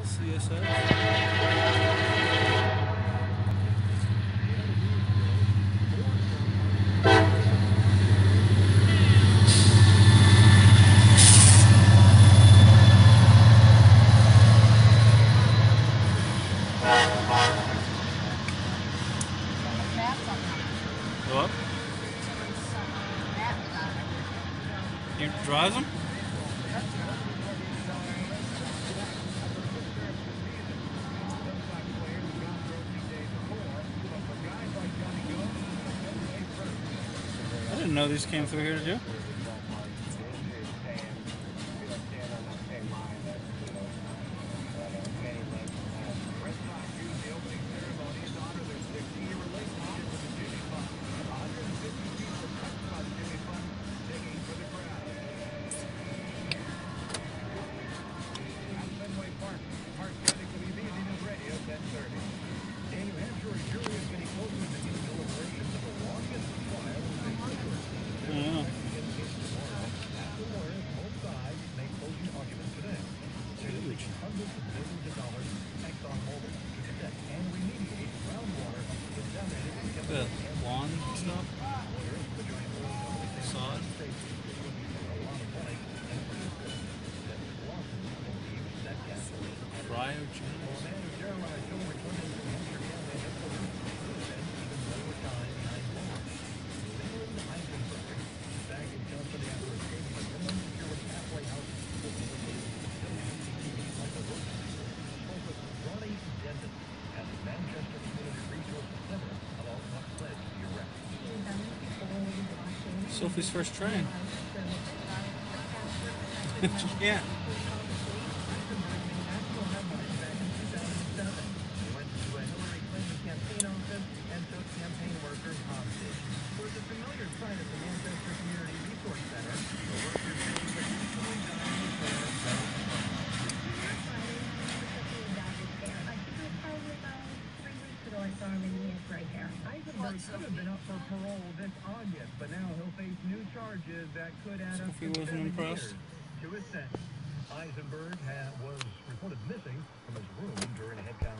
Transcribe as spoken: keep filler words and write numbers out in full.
C S S. What? You drive them? I didn't know these came through here to do. Yeah. The lawn stuff? Sod? Cryogens? Sophie's first train. Yeah. Eisenberg could have been up for parole this August, but now he'll face new charges that could add up to seven years to his sentence. Eisenberg had, was reported missing from his room during a head count.